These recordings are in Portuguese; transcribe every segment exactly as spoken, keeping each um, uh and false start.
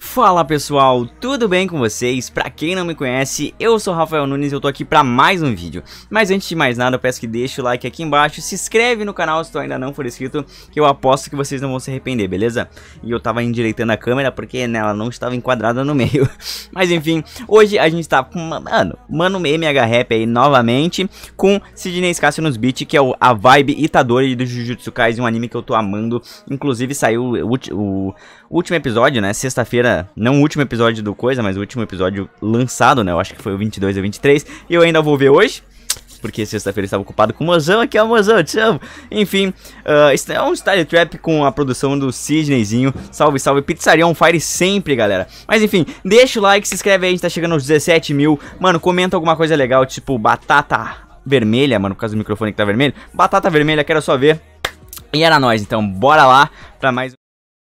Fala pessoal, tudo bem com vocês? Pra quem não me conhece, eu sou Rafael Nunes e eu tô aqui pra mais um vídeo. Mas antes de mais nada, eu peço que deixe o like aqui embaixo, se inscreve no canal se tu ainda não for inscrito, que eu aposto que vocês não vão se arrepender, beleza? E eu tava endireitando a câmera porque né, ela não estava enquadrada no meio. Mas enfim, hoje a gente tá com, mano, Mano M H Rap aí novamente, com Sidney Scácio nos beats, que é o, a vibe Itadori do Jujutsu Kaisen, um anime que eu tô amando. Inclusive saiu o, o, o último episódio, né, sexta-feira. Não o último episódio do Coisa, mas o último episódio lançado, né? Eu acho que foi o vinte e dois ou vinte e três. E eu ainda vou ver hoje, porque sexta-feira eu estava ocupado com o Mozão. Aqui é o Mozão, te amo. Enfim, uh, é um style trap com a produção do Sidneyzinho. Salve, salve, Pizzaria on Fire sempre, galera. Mas enfim, deixa o like, se inscreve aí, a gente tá chegando aos dezessete mil. Mano, comenta alguma coisa legal, tipo batata vermelha, mano, por causa do microfone que tá vermelho. Batata vermelha, quero só ver. E era nóis, então bora lá pra mais um.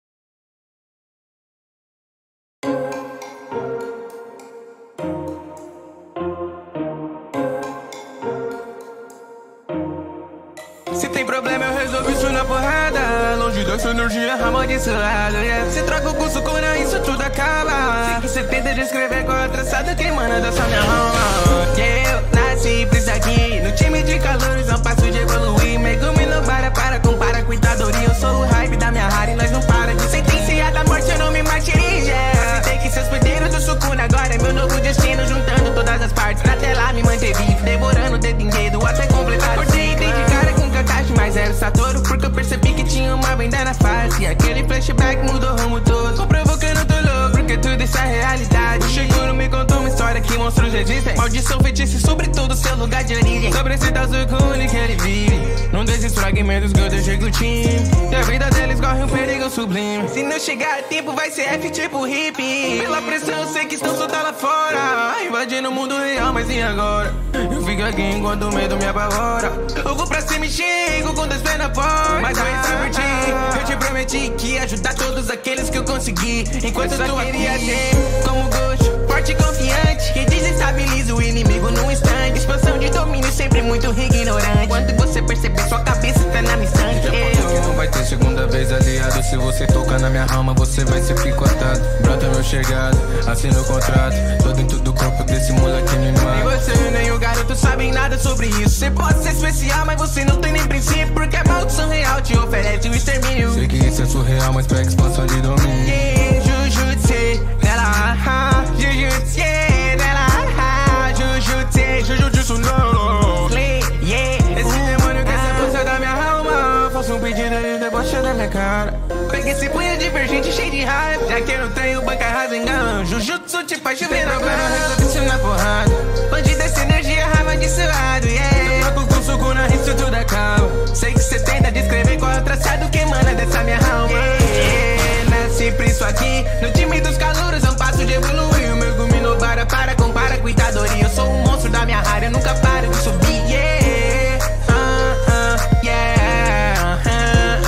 Se tem problema eu resolvo isso na porrada. Longe dessa energia amaldiçoada, yeah. Se troca o curso com isso tudo acaba. Se você tenta descrever qual é a traçada, quem manda dessa minha alma. Yeah, eu nasci por isso aqui. No time de calores não passo de evoluir. Megumi não para, para, compara com Itadori. Eu sou o hype da minha rara e nós não para de sentenciar da morte, eu não me martirizo, yeah. Aceitei que seus poderes do Sukuna agora é meu novo destino. Juntando todas as partes na tela me manter vivo. Devorando dedo em dedo até completar. Acordei de cara com Kakashi, mas era o Satoru, porque eu percebi que tinha uma venda na face. E aquele flashback mudou o rumo todo. Tô provocando, tô louco, porque tudo isso é realidade. O Shiguro me contou uma história que monstros existem. Maldição, feitiço, sobretudo seu lugar de origem. Sobre esse tal Sukuna que ele vive num desses fragmentos que eu deixei com o time. E a vida deles corre um perigo sublime. Se não chegar a tempo vai ser F tipo hippie. Pela pressão eu sei que estão soltando lá fora, invadindo o mundo real, mas e agora? Eu fico aqui enquanto o medo me apavora. Eu vou pra cima e chego com dois pés na porta. Mas eu por ti, eu te prometi que ia ajudar todos aqueles que eu consegui. Enquanto eu só queria ter como gosto, forte e confiante, que desestabiliza o inimigo num instante. Expansão de domínio sempre muito ignorante. Quando você perceber sua cabeça tá na missão. Que não vai ter segunda vez, aliado. Se você tocar na minha alma, você vai ser picotado. Brota meu chegado, assina o contrato. Tô dentro do corpo desse moleque animado. E você nem o garoto sabem nada sobre isso. Você pode ser especial, mas você não tem nem princípio, porque a maldição real te oferece o extermínio. Sei que isso é surreal, mas pega expansão de domínio. Yeah, Jujutsu, nela, haha. Jujutsu, yeah, nela, haha. Jujutsu, Jujutsu, não. Yeah, esse demônio quer ser força da minha alma. Faço um pedido e debocha da minha cara. Pega esse punho divergente cheio de raiva, já que eu não tenho banca rasengão. Jujutsu te faz chover na cara, resolve isso na porrada. Onde dessa energia raiva de suado, yeah. Eu troco com Sukuna, isso tudo acaba. Sei que cê tenta descrever qual é o traçado que emana dessa minha alma, yeah. Nasci por isso aqui, no time dos calouros é um passo de evoluir. O meu Gumi no para, para, compara com Itadori. Eu sou um monstro da minha área, eu nunca paro de subir, yeah. Uh, uh, yeah. Uh,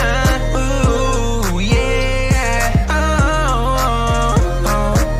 uh, uh, yeah. Oh, oh, oh.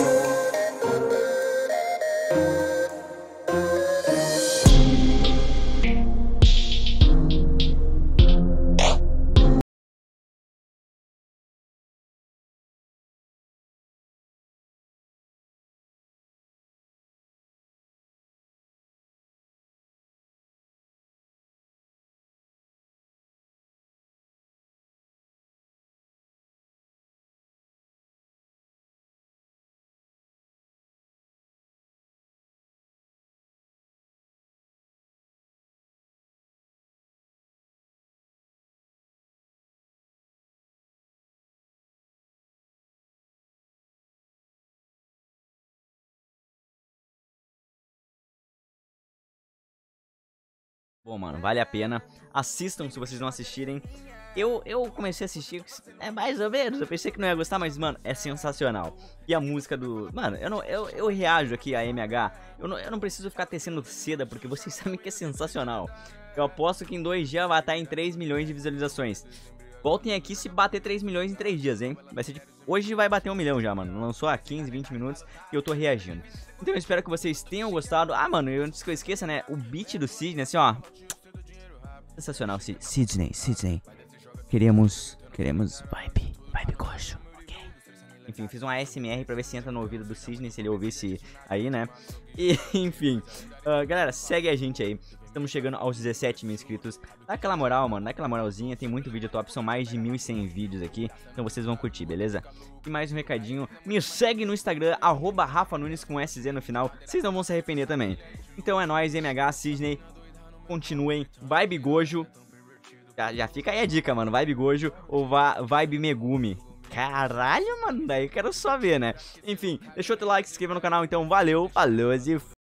Bom, mano, vale a pena. Assistam se vocês não assistirem. Eu, eu comecei a assistir, é mais ou menos, eu pensei que não ia gostar, mas, mano, é sensacional. E a música do... Mano, eu, não, eu, eu reajo aqui a M H, eu não, eu não preciso ficar tecendo seda, porque vocês sabem que é sensacional. Eu aposto que em dois dias vai estar em três milhões de visualizações. Voltem aqui se bater três milhões em três dias, hein? Vai ser de... Hoje vai bater um milhão já, mano. Lançou há quinze, vinte minutos e eu tô reagindo. Então eu espero que vocês tenham gostado. Ah, mano, eu, antes que eu esqueça, né? O beat do Sidney, assim, ó. Sensacional, Sidney, Sidney. Queremos, queremos vibe, vibe coxo, ok? Enfim, fiz um A S M R pra ver se entra no ouvido do Sidney, se ele ouvisse aí, né? E, enfim, uh, galera, segue a gente aí. Estamos chegando aos dezessete mil inscritos. Dá aquela moral, mano, dá aquela moralzinha. Tem muito vídeo top, são mais de mil e cem vídeos aqui. Então vocês vão curtir, beleza? E mais um recadinho, me segue no Instagram, arroba Rafa Nunes com S Z no final. Vocês não vão se arrepender também. Então é nóis, M H, Sidney. Continuem, Vibe Gojo. Já, já fica aí a dica, mano. Vibe Gojo ou va Vibe Megumi. Caralho, mano. Daí eu quero só ver, né? Enfim, deixa outro like, se inscreva no canal. Então, valeu, falou e